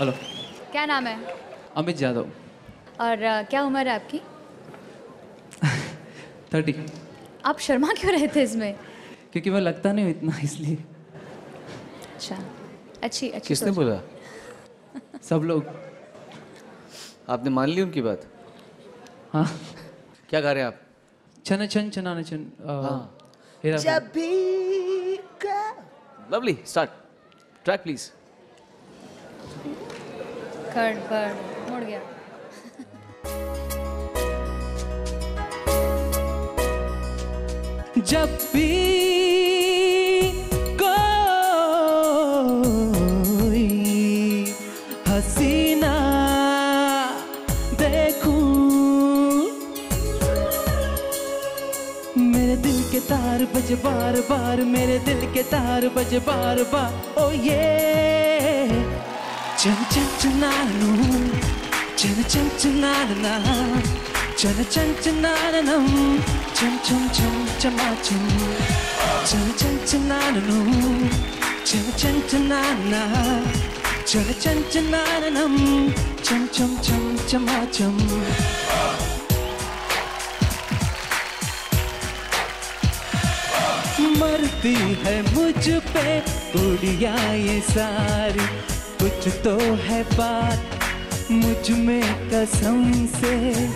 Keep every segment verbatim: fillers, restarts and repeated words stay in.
Hello. क्या नाम है? अमित जादव। और uh, क्या उम्र है आपकी? थर्टी। आप शर्मा क्यों रहे थे इसमें? क्योंकि मैं लगता नहीं हूँ इतना, इसलिए। अच्छा, अच्छी अच्छी। किसने बोला? सब लोग। आपने मान ली उनकी बात? हाँ। क्या गा रहे हैं आप? छन छन छनाना छन। हाँ। जब भी लवली, स्टार्ट ट्रैक प्लीज। कर कर मुड़ गया। जब भी कोई हसीना देखूं, मेरे दिल के तार बजे बार बार, मेरे दिल के तार बजे बार बार। ओ ये चन चन चनानू, चन चन चनाना, चन चन चनानम, चम चम चम चमाचम, चन चन चनानू, चन चन चनाना, चन चन चनानम, चम चम चम चमाचम। मरती है मुझ पे उड़िया ये सारी, कुछ तो है बात मुझ में कसम से।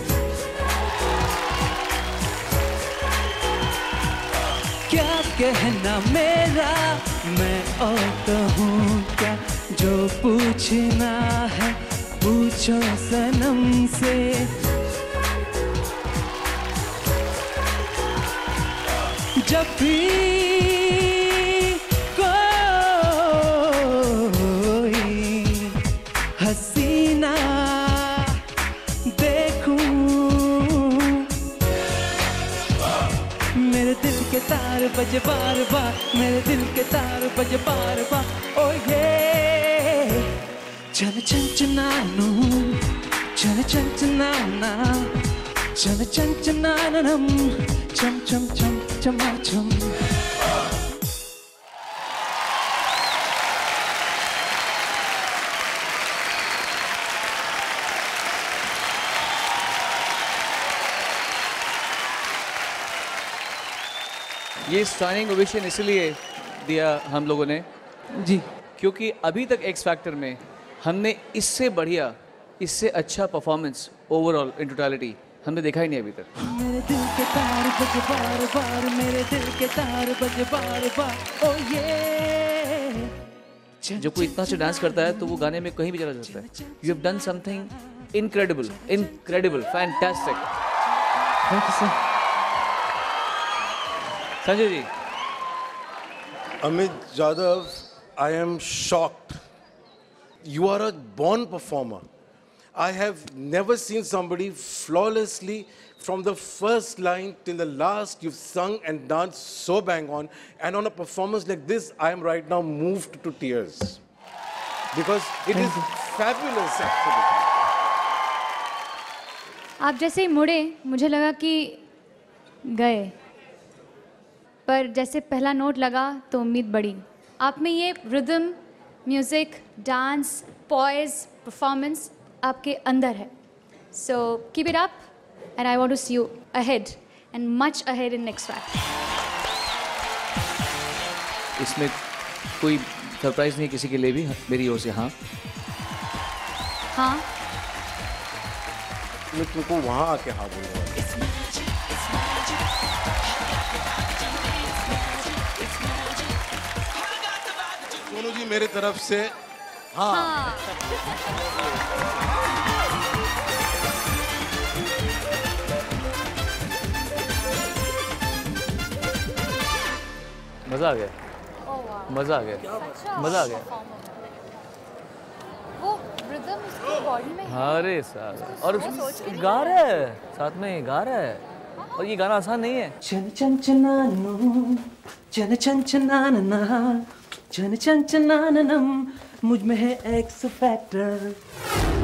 क्या कहना मेरा, मैं और कहूँ क्या, जो पूछना है पूछो सनम से। जब भी कोई हसीना देखूं, मेरे दिल के तार बजे बार बार, मेरे दिल के तार बजे बार बार। ओ ये चन चन चनानू, चन चन चनाना, चन चन चनानम, चम चम चम चमाचम। ये स्टैंडिंग ओवेशन इसलिए दिया हम लोगों ने जी, क्योंकि अभी तक एक्स फैक्टर में हमने इससे बढ़िया, इससे अच्छा परफॉर्मेंस ओवरऑल इन टोटलिटी हमने देखा ही नहीं अभी तक। मेरे दिल के तार बजे बार बार, मेरे दिल के तार बजे बार बार। ओ ये जब कोई इतना अच्छा डांस करता है तो वो गाने में कहीं भी चला जाता है। You have done something incredible, incredible, fantastic. Thank you sir. Sanjay ji. Amit Jhadav, I am shocked. You are a born performer. I have never seen somebody flawlessly from the first line till the last. You've sung and danced so bang on. And on a performance like this, I am right now moved to tears. Because it is fabulous, absolutely. आप जैसे ही मुड़े मुझे लगा कि गए, पर जैसे पहला नोट लगा तो उम्मीद बढ़ी। आप में ये rhythm, music, dance, poise, performance आपके अंदर है। So keep it up and I want to see you ahead and much ahead in next track. इसमें कोई सरप्राइज नहीं किसी के लिए भी, मेरी ओर से हाँ। हाँ, मैं तुमको वहाँ आके हाँ बोलूँगा। सोनू जी मेरे तरफ से हाँ, हाँ। मजा आ गया, मजा आ गया, मजा आ गया। वो रिदम उसकी बॉडी में है। अरे साहब, और गा रहा है साथ में, गा रहा है, और ये गाना आसान नहीं है। चन चन चनानू, चन चन चनाना, चन चन चनानम, मुझ में है एक्स फैक्टर।